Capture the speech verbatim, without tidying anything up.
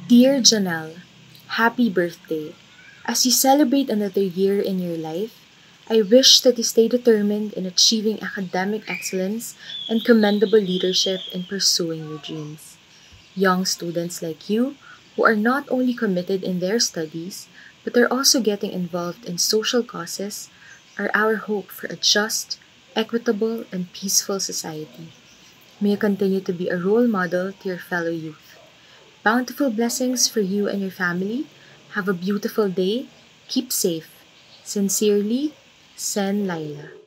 Dear Janelle, happy birthday. As you celebrate another year in your life, I wish that you stay determined in achieving academic excellence and commendable leadership in pursuing your dreams. Young students like you, who are not only committed in their studies, but are also getting involved in social causes, are our hope for a just, equitable, and peaceful society. May you continue to be a role model to your fellow youth. Bountiful blessings for you and your family. Have a beautiful day. Keep safe. Sincerely, Sen Laila.